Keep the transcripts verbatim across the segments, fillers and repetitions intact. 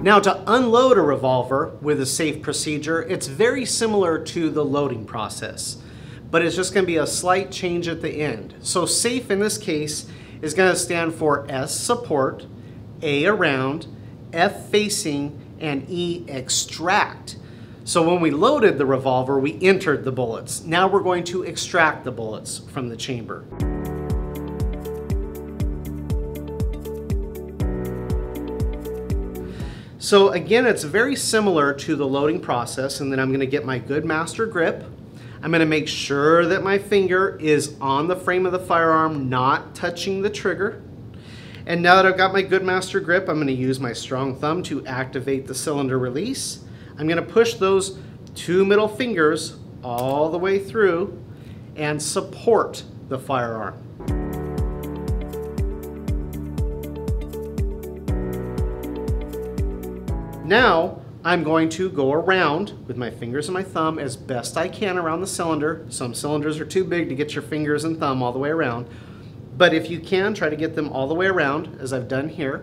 Now, to unload a revolver with a safe procedure, it's very similar to the loading process, but it's just going to be a slight change at the end. So safe in this case is going to stand for S, support, A, around, F, facing, and E, extract. So when we loaded the revolver, we entered the bullets. Now we're going to extract the bullets from the chamber. So again, it's very similar to the loading process, and then I'm going to get my good master grip. I'm going to make sure that my finger is on the frame of the firearm, not touching the trigger. And now that I've got my good master grip, I'm going to use my strong thumb to activate the cylinder release. I'm going to push those two middle fingers all the way through and support the firearm. Now, I'm going to go around with my fingers and my thumb as best I can around the cylinder. Some cylinders are too big to get your fingers and thumb all the way around. But if you can, try to get them all the way around, as I've done here.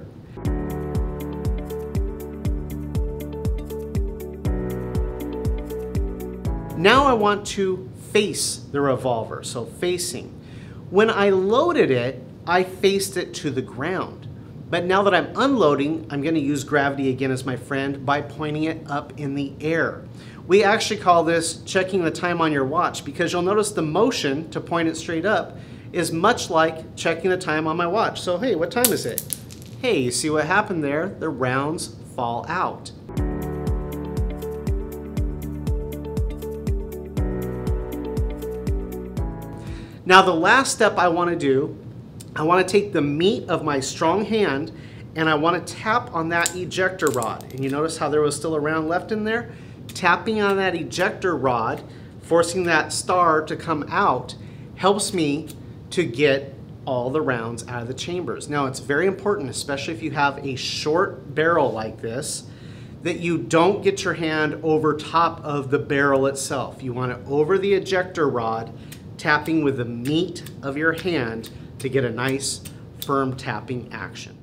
Now I want to face the revolver, so facing. When I loaded it, I faced it to the ground. But now that I'm unloading, I'm going to use gravity again as my friend by pointing it up in the air. We actually call this checking the time on your watch, because you'll notice the motion to point it straight up is much like checking the time on my watch. So hey, what time is it? Hey, you see what happened there? The rounds fall out. Now the last step I want to do, I want to take the meat of my strong hand and I want to tap on that ejector rod. And you notice how there was still a round left in there? Tapping on that ejector rod, forcing that star to come out, helps me to get all the rounds out of the chambers. Now it's very important, especially if you have a short barrel like this, that you don't get your hand over top of the barrel itself. You want it over the ejector rod, tapping with the meat of your hand to get a nice firm tapping action.